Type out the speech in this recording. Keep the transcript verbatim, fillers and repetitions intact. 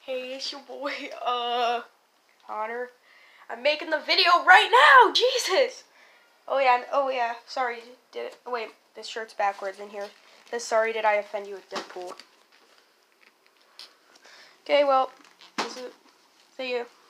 Hey, it's your boy, uh, Connor. I'm making the video right now, Jesus! Oh yeah, oh yeah, sorry, did it, oh, wait, this shirt's backwards in here. This sorry did I offend you with Deadpool. Okay, well, this is, see you.